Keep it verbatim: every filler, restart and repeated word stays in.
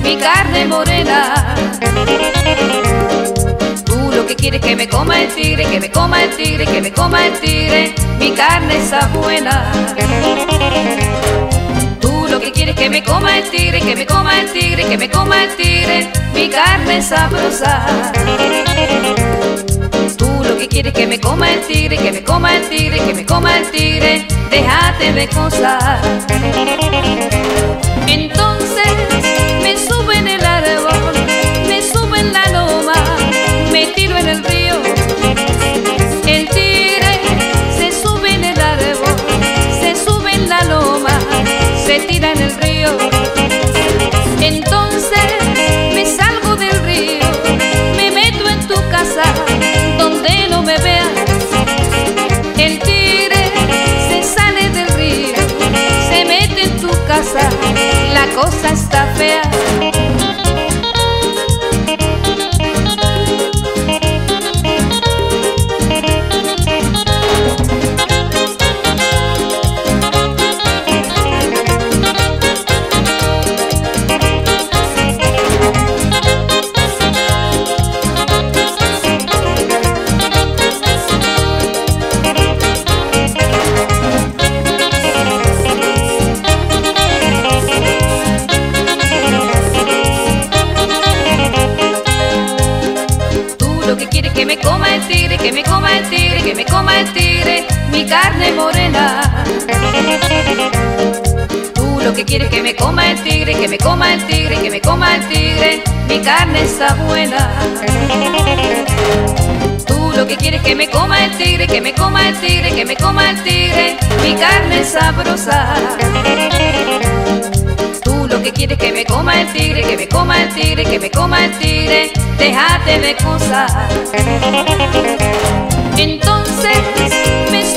mi carne morena. Tú lo que quieres que me coma el tigre, que me coma el tigre, que me coma el tigre, mi carne está buena. Tú lo que quieres que me coma el tigre, que me coma el tigre, que me coma el tigre, mi carne es sabrosa. Tú lo que quieres que me coma el tigre, que me coma el tigre, que me coma el tigre, déjate de cosas. Entonces me subo en el árbol, me subo en la loma, me tiro en el río. El tigre se sube en el árbol, se sube en la loma, se tira en el río. Entonces me salgo del río, me meto en tu casa donde no me veas. El tigre se sale del río, se mete en tu casa, la cosa está fea. Que me coma el tigre, que me coma el tigre, que me coma el tigre, mi carne morena. Tú lo que quieres que me coma el tigre, que me coma el tigre, que me coma el tigre, mi carne está buena. Tú lo que quieres que me coma el tigre, que me coma el tigre, que me coma el tigre, mi carne es sabrosa. Tú lo que quieres que me coma el tigre, que me coma el tigre, que me coma el tigre, déjate de cosas. Entonces me